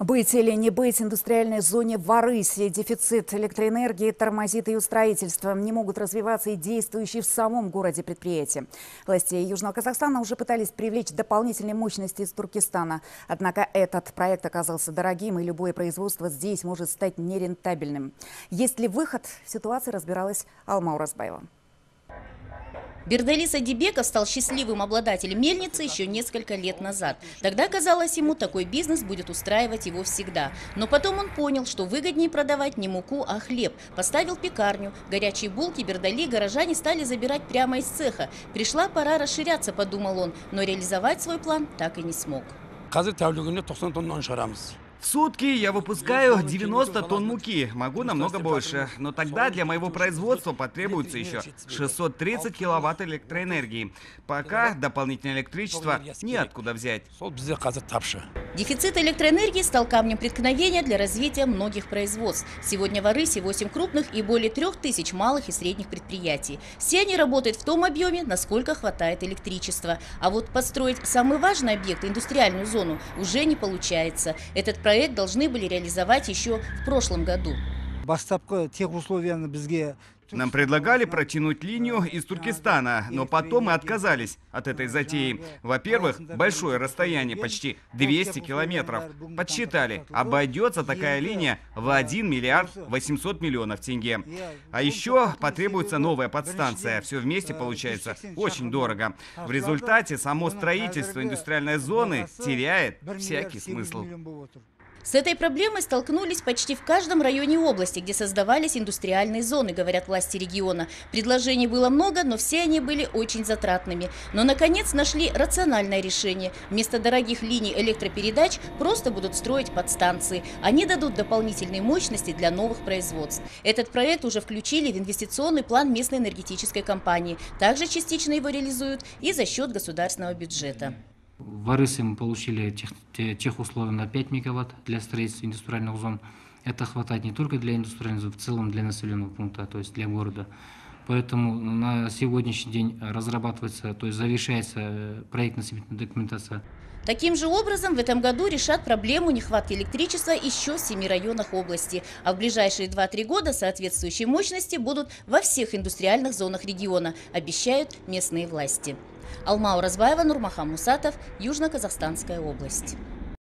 Быть или не быть индустриальной зоне в Арысе. Дефицит электроэнергии тормозит ее строительство. Не могут развиваться и действующие в самом городе предприятия. Власти Южного Казахстана уже пытались привлечь дополнительные мощности из Туркестана. Однако этот проект оказался дорогим, и любое производство здесь может стать нерентабельным. Есть ли выход? В ситуации разбиралась Алма Уразбаева. Бердалис Адибеков стал счастливым обладателем мельницы еще несколько лет назад. Тогда казалось ему, такой бизнес будет устраивать его всегда. Но потом он понял, что выгоднее продавать не муку, а хлеб. Поставил пекарню. Горячие булки Бердали горожане стали забирать прямо из цеха. Пришла пора расширяться, подумал он, но реализовать свой план так и не смог. В сутки я выпускаю 90 тонн муки, могу намного больше. Но тогда для моего производства потребуется еще 630 киловатт электроэнергии. Пока дополнительное электричество неоткуда взять. Дефицит электроэнергии стал камнем преткновения для развития многих производств. Сегодня в Арысе 8 крупных и более 3000 малых и средних предприятий. Все они работают в том объеме, насколько хватает электричества. А вот построить самый важный объект, индустриальную зону, уже не получается. Этот проект должны были реализовать еще в прошлом году. Нам предлагали протянуть линию из Туркестана, но потом мы отказались от этой затеи. Во-первых, большое расстояние, почти 200 километров. Подсчитали, обойдется такая линия в 1 миллиард 800 миллионов тенге. А еще потребуется новая подстанция. Все вместе получается очень дорого. В результате само строительство индустриальной зоны теряет всякий смысл. С этой проблемой столкнулись почти в каждом районе области, где создавались индустриальные зоны, говорят власти региона. Предложений было много, но все они были очень затратными. Но, наконец, нашли рациональное решение. Вместо дорогих линий электропередач просто будут строить подстанции. Они дадут дополнительные мощности для новых производств. Этот проект уже включили в инвестиционный план местной энергетической компании. Также частично его реализуют и за счет государственного бюджета. В Арысе мы получили тех условий на 5 мегаватт для строительства индустриальных зон. Это хватает не только для индустриальных зон, в целом для населенного пункта, то есть для города. Поэтому на сегодняшний день разрабатывается, то есть завершается проектно-сметная документация. Таким же образом в этом году решат проблему нехватки электричества еще в 7 районах области. А в ближайшие 2-3 года соответствующие мощности будут во всех индустриальных зонах региона, обещают местные власти. Алма Уразбаева, Нурмахан Мусатов, Южно-Казахстанская область.